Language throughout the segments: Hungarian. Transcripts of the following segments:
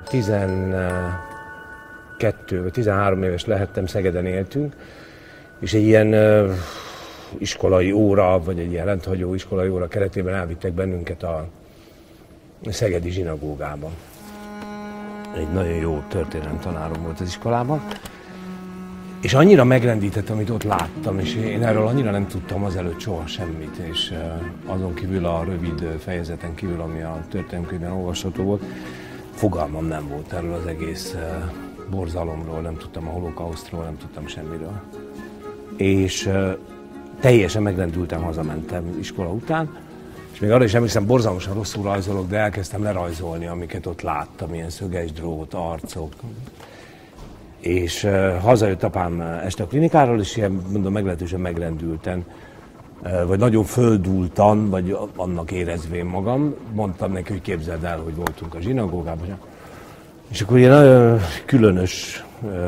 12 vagy 13 éves lehettem, Szegeden éltünk, és egy ilyen iskolai óra, vagy egy ilyen rendhagyó iskolai óra keretében elvittek bennünket a szegedi zsinagógába. Egy nagyon jó történelemtanárom volt az iskolában. És annyira megrendített, amit ott láttam, és én erről annyira nem tudtam azelőtt soha semmit, és azon kívül a rövid fejezeten kívül, ami a történelemkönyvben olvasható volt, fogalmam nem volt erről az egész borzalomról, nem tudtam a holokausztról, nem tudtam semmiről. És teljesen megrendültem, hazamentem iskola után, és még arra is emlékszem, borzalmasan rosszul rajzolok, de elkezdtem lerajzolni, amiket ott láttam, ilyen szöges drót, arcok. És hazajött apám este a klinikáról, és ilyen, mondom, meglehetősen megrendülten, vagy nagyon földultan, vagy annak érezvén magam, mondtam neki, hogy képzeld el, hogy voltunk a zsinagógában. És akkor ilyen nagyon különös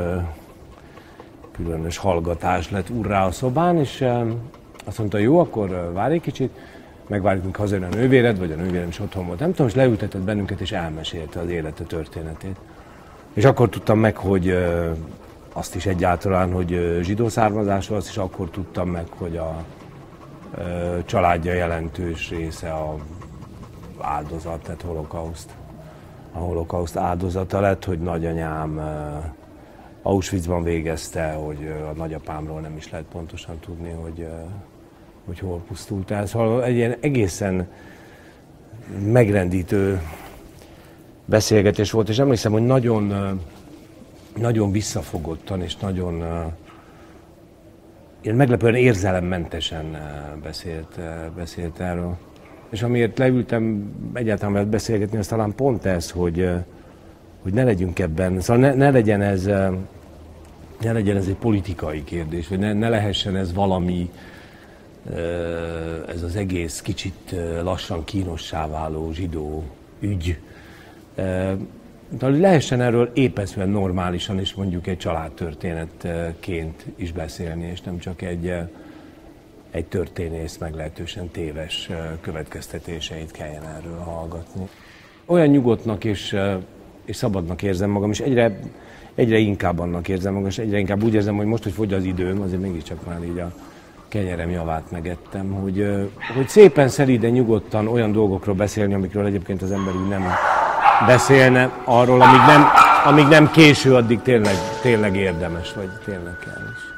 hallgatás lett urrá a szobán, és azt mondta, jó, akkor várj egy kicsit, megvárjuk, míg hazajön a nővéred, vagy a nővérem is otthon volt, nem tudom, és leültetett bennünket, és elmesélte az élete történetét. És akkor tudtam meg, hogy azt is egyáltalán, hogy zsidó származású, azt is akkor tudtam meg, hogy a családja jelentős része a áldozat, tehát a holokauszt áldozata lett, hogy nagyanyám Auschwitzban végezte, hogy a nagyapámról nem is lehet pontosan tudni, hogy hol pusztult el. Szóval egy ilyen egészen megrendítő beszélgetés volt, és emlékszem, hogy nagyon visszafogottan és nagyon ilyen meglepően érzelemmentesen beszélt erről. És amiért leültem egyáltalán veled beszélgetni, az talán pont ez, hogy ne legyünk ebben, szóval ne legyen ez egy politikai kérdés, vagy ne lehessen ez valami, ez az egész kicsit lassan kínossá váló zsidó ügy. De lehessen erről épeszűen normálisan és mondjuk egy családtörténetként is beszélni, és nem csak egy történész meglehetősen téves következtetéseit kelljen erről hallgatni. Olyan nyugodtnak és szabadnak érzem magam, és egyre inkább annak érzem magam, és egyre inkább úgy érzem, hogy most, hogy fogy az időm, azért mégiscsak már így a kenyerem javát megettem, hogy szépen, szelíden, nyugodtan olyan dolgokról beszélni, amikről egyébként az ember úgy nem beszélne, arról, amíg nem késő, addig tényleg érdemes, vagy tényleg kell is.